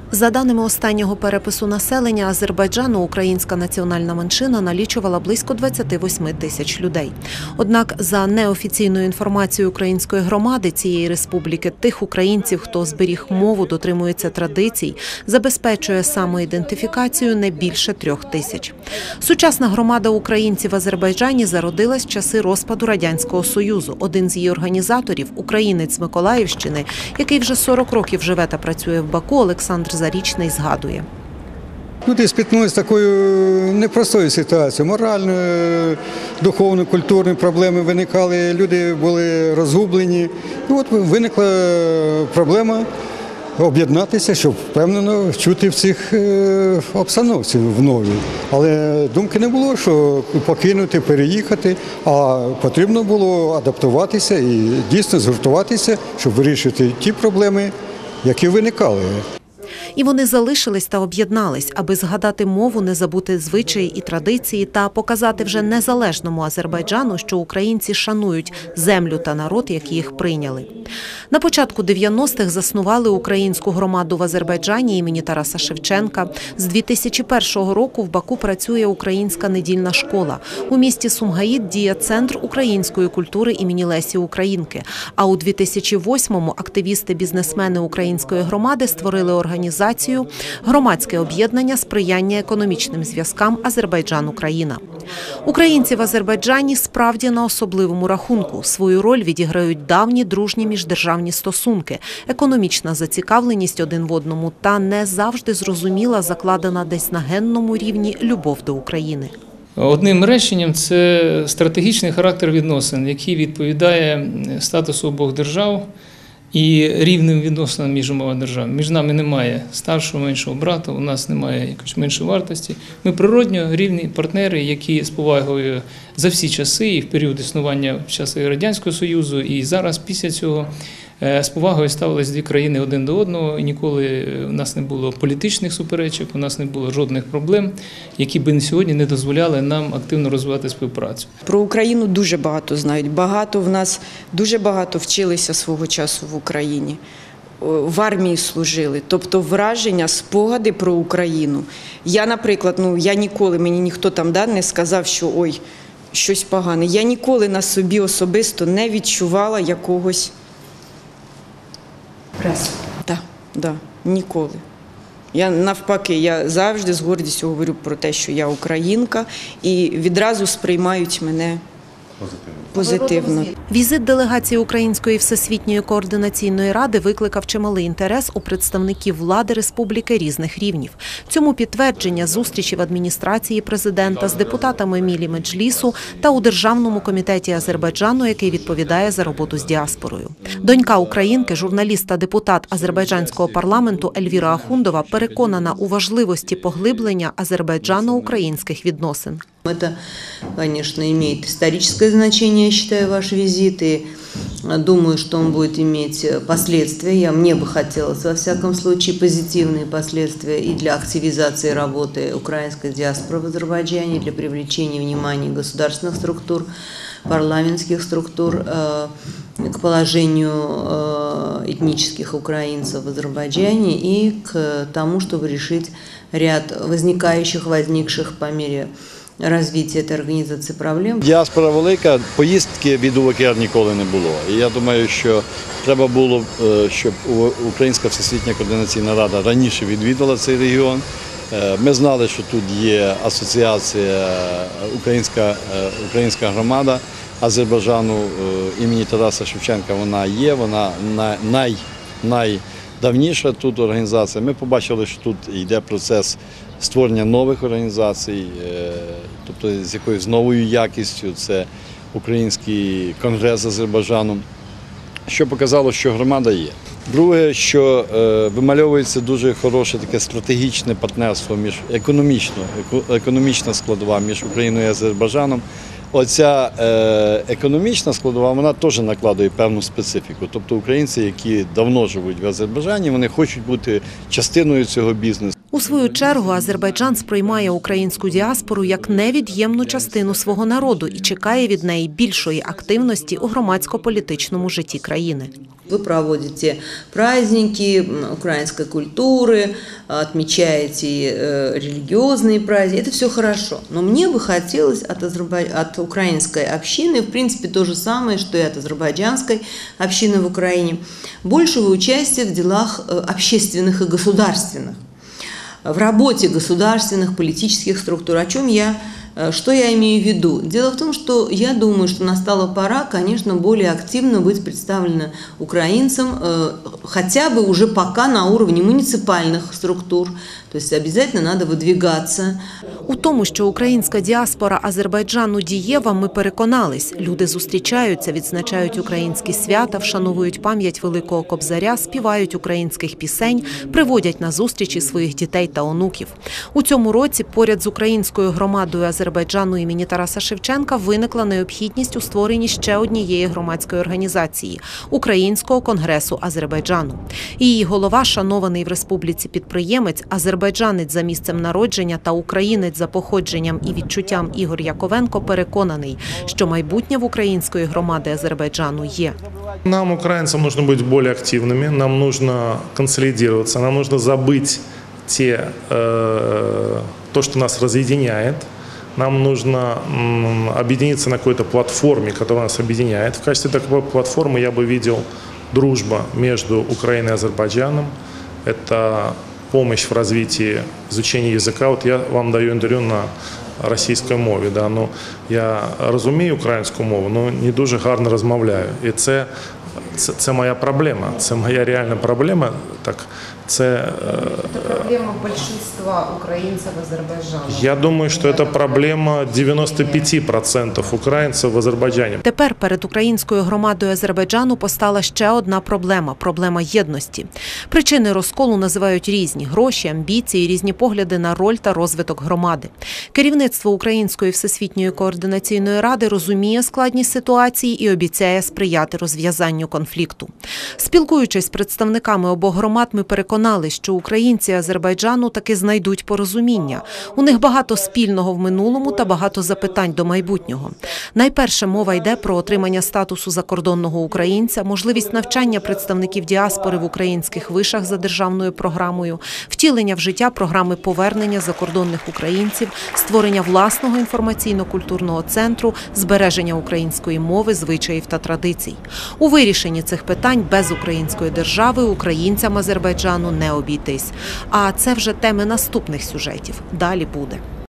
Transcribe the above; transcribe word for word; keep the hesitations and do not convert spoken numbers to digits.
За даними останнього перепису населення Азербайджану, українська національна меншина налічувала близько двадцяти восьми тисяч людей. Однак, за неофіційною інформацією української громади цієї республіки, тих українців, хто зберіг мову, дотримується традицій, забезпечує самоідентифікацію не більше трьох тисяч. Сучасна громада українців в Азербайджані зародилась в часи розпаду Радянського Союзу. Один з її організаторів, українець з Миколаївщини, який вже сорок років живе та працює в Баку, Олександр Зарічний згадує. Люди спіткнулися з такою непростою ситуацією. Морально, духовно, культурні проблеми виникали, люди були розгублені. І от виникла проблема об'єднатися, щоб впевнено чути в цих обстановці в новій. Але думки не було, що покинути, переїхати, а потрібно було адаптуватися і дійсно згуртуватися, щоб вирішити ті проблеми, які виникали. І вони залишились та об'єднались, аби згадати мову, не забути звичаї і традиції та показати вже незалежному Азербайджану, що українці шанують землю та народ, які їх прийняли. На початку дев'яностих заснували українську громаду в Азербайджані імені Тараса Шевченка. З дві тисячі першого року в Баку працює українська недільна школа. У місті Сумгаїт діє Центр української культури імені Лесі Українки. А у дві тисячі восьмому активісти-бізнесмени української громади створили організацію «Громадське об'єднання сприяння економічним зв'язкам Азербайджан-Україна». Українці в Азербайджані справді на особливому рахунку. Свою роль відіграють давні дружні міждержавні стосунки, економічна зацікавленість один в одному та не завжди зрозуміла, закладена десь на генному рівні любов до України. Одним реченням – це стратегічний характер відносин, який відповідає статусу обох держав і рівним відносинам між обома державами. Між нами немає старшого, меншого брата, у нас немає якоїсь меншої вартості. Ми природньо рівні партнери, які з повагою за всі часи, і в період існування в часи Радянського Союзу, і зараз після цього, з повагою ставились дві країни один до одного, і ніколи у нас не було політичних суперечок, у нас не було жодних проблем, які б сьогодні не дозволяли нам активно розвивати співпрацю. Про Україну дуже багато знають, багато в нас, дуже багато вчилися свого часу в Україні, в армії служили, тобто враження, спогади про Україну. Я, наприклад, ну я ніколи, мені ніхто там да, не сказав, що ой, щось погане. Я ніколи на собі особисто не відчувала якогось Пресу. Так, да, ніколи. Я навпаки, я завжди з гордістю говорю про те, що я українка, і відразу сприймають мене позитивно. Візит делегації Української Всесвітньої координаційної ради викликав чималий інтерес у представників влади республіки різних рівнів. Цьому підтвердження зустрічі в адміністрації президента з депутатами Мілі Меджлісу та у Державному комітеті Азербайджану, який відповідає за роботу з діаспорою. Донька українки, журналіст та депутат азербайджанського парламенту Ельвіра Ахундова переконана у важливості поглиблення азербайджано-українських відносин. Это, конечно, имеет историческое значение, я считаю, ваш визит, и думаю, что он будет иметь последствия. Мне бы хотелось, во всяком случае, позитивные последствия и для активизации работы украинской диаспоры в Азербайджане, и для привлечения внимания государственных структур, парламентских структур к положению этнических украинцев в Азербайджане и к тому, чтобы решить ряд возникающих, возникших по мере розвитку цієї організації проблем. Діаспора велика, поїздки від УВКР ніколи не було. І я думаю, що треба було, щоб Українська Всесвітня координаційна рада раніше відвідала цей регіон. Ми знали, що тут є асоціація Українська, Українська громада Азербайджану імені Тараса Шевченка. Вона є, вона най, найдавніша тут організація. Ми побачили, що тут йде процес створення нових організацій, тобто з якоюсь новою якістю, це Український конгрес Азербайджану, що показало, що громада є. Друге, що вимальовується дуже хороше таке стратегічне партнерство між економічно, економічна складова між Україною і Азербайджаном. Оця економічна складова, вона теж накладує певну специфіку. Тобто українці, які давно живуть в Азербайджані, вони хочуть бути частиною цього бізнесу. У свою чергу Азербайджан сприймає українську діаспору як невід'ємну частину свого народу і чекає від неї більшої активності у громадсько-політичному житті країни. Вы проводите праздники украинской культуры, отмечаете религиозные праздники. Это все хорошо. Но мне бы хотелось от, азербай... от украинской общины, в принципе, то же самое, что и от азербайджанской общины в Украине, большего участия в делах общественных и государственных, в работе государственных политических структур, о чем я Что я имею в виду? Дело в том, что я думаю, что настала пора, конечно, более активно быть представлена украинцам, хотя бы уже пока на уровне муниципальных структур. То есть обязательно надо выдвигаться. У тому, що українська діаспора Азербайджану дієва, ми переконались. Люди зустрічаються, відзначають українські свята, вшановують пам'ять Великого Кобзаря, співають українських пісень, приводять на зустрічі своїх дітей та онуків. У цьому році поряд з українською громадою Азербайджану імені Тараса Шевченка виникла необхідність у створенні ще однієї громадської організації – Українського конгресу Азербайджану. Її голова, шанований в республіці підприємець, азербайджанець за місцем народження та українець за походженням і відчуттям Ігор Яковенко переконаний, що майбутнє в української громади Азербайджану є. Нам, украинцам, нужно быть более активными, нам нужно консолидироваться, нам нужно забыть те, э, то, что нас разъединяет. Нам нужно объединиться на какой-то платформе, которая нас объединяет. В качестве такой платформы я бы видел дружба между Украиной и Азербайджаном. Это помощь в развитии изучения языка. Вот я вам даю интервью на російській мові, да, ну, я розумію українську мову, але не дуже гарно розмовляю. І це, це, це моя проблема, це моя реальна проблема. Так, це, це проблема більшинства українців Азербайджану. Я думаю, що це проблема дев'яносто п'ять відсотків українців в Азербайджані. Тепер перед українською громадою Азербайджану постала ще одна проблема – проблема єдності. Причини розколу називають різні – гроші, амбіції, різні погляди на роль та розвиток громади. Керівництво Української Всесвітньої координаційної ради розуміє складність ситуації і обіцяє сприяти розв'язанню конфлікту. Спілкуючись з представниками обох громад, ми переконали, що українці Азербайджану таки знайдуть порозуміння. У них багато спільного в минулому та багато запитань до майбутнього. Найперше мова йде про отримання статусу закордонного українця, можливість навчання представників діаспори в українських вишах за державною програмою, втілення в життя програми повернення закордонних українців, створення власного інформаційно-культурного центру, збереження української мови, звичаїв та традицій. У вирішенні цих питань без української держави українцям Азербайджану не обійтись. А це вже теми наступних сюжетів. Далі буде.